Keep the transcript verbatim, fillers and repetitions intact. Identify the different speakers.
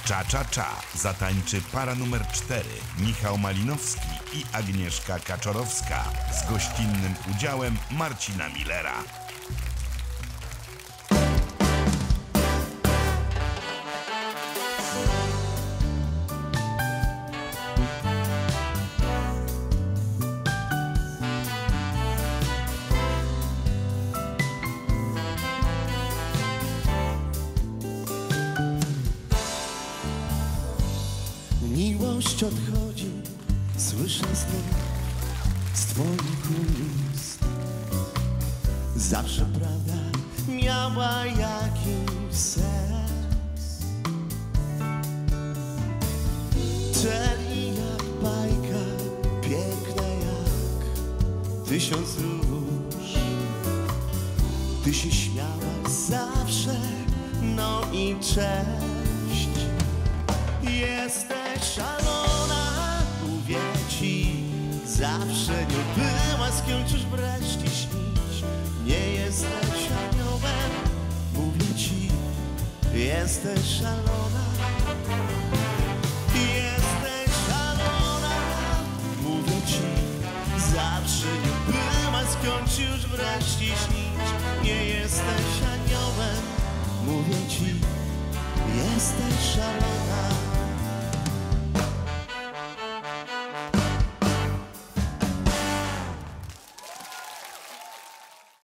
Speaker 1: Cza Cza Cza zatańczy para numer cztery Michał Malinowski i Agnieszka Kaczorowska z gościnnym udziałem Marcina Millera.
Speaker 2: Miłość odchodzi, słyszę znów z twoich ust. Zawsze prawda miała jakiś sens. Teli jak bajka, piękna jak tysiąc róż. Ty się śmiałaś zawsze, no i cześć. Jesteś szalona, mówię ci. Zawsze nie była, z kimś już wreszcie śnić. Nie jesteś aniołem, mówię ci. Jesteś szalona. Jesteś szalona, mówię ci. Zawsze nie była, z kimś już wreszcie śnić. Nie jesteś aniołem, mówię ci. Jesteś szalona.